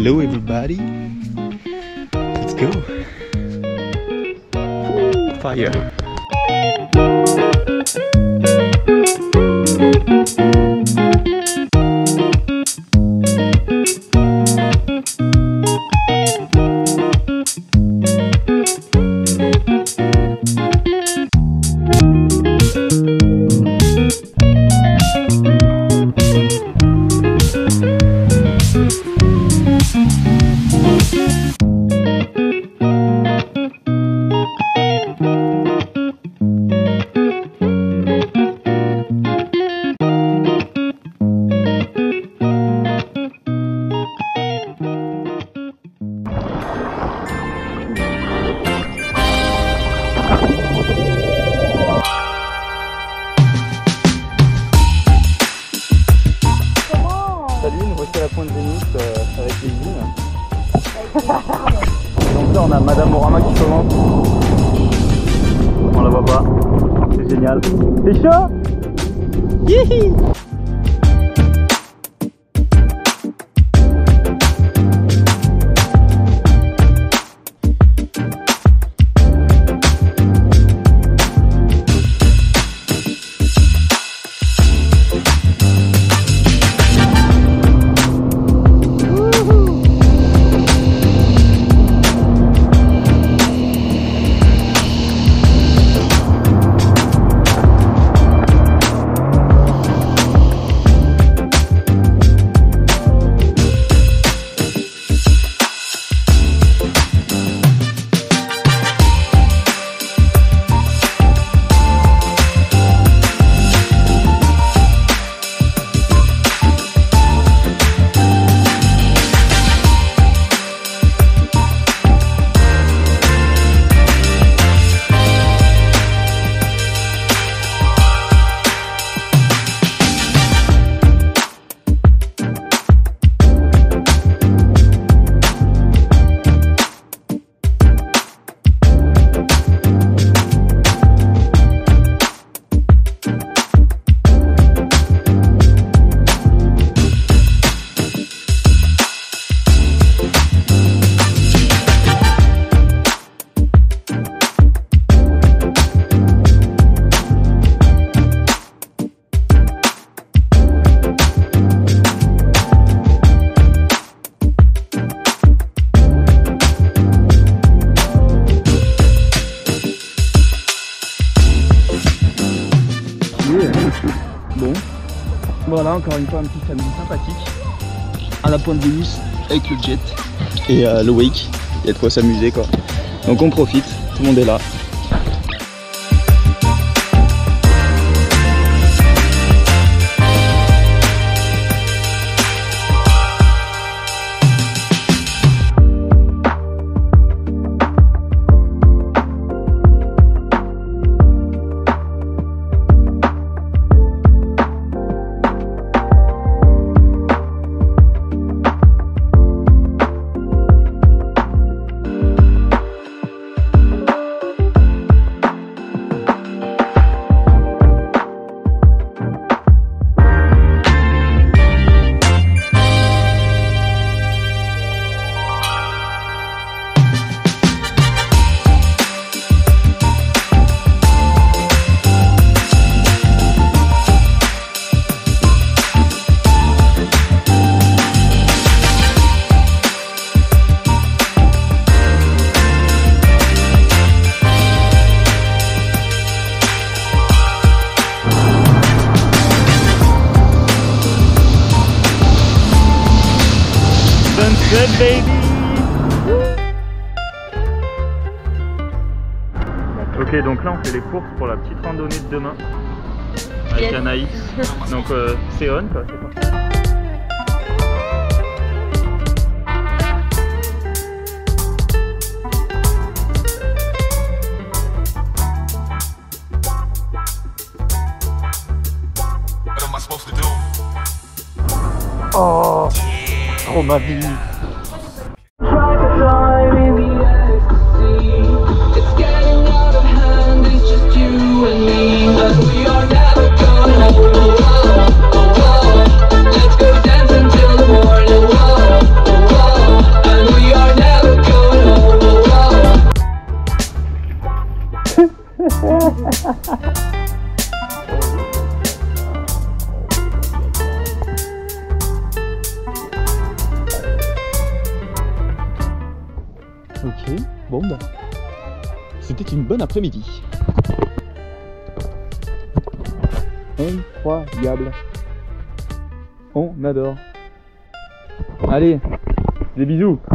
Hello everybody. Let's go. Ooh, fire. Salut, nous voici à la pointe Vénus avec les vignes. Donc là on a Madame Orama qui commence. On la voit pas. C'est génial. C'est chaud. Hihi. Bon, voilà encore une fois un petit samedi sympathique à la pointe Vénus avec le jet et le wake. Il y a de quoi s'amuser quoi. Donc on profite, tout le monde est là. Sunset baby. Ok, donc là on fait les courses pour la petite randonnée de demain avec Anaïs. Donc c'est on quoi, c'est parti. Oh, trop ma vie. Let's go dance until the morning. Whoa, whoa. Bon bah, c'était une bonne après-midi. Incroyable. On adore. Allez, des bisous.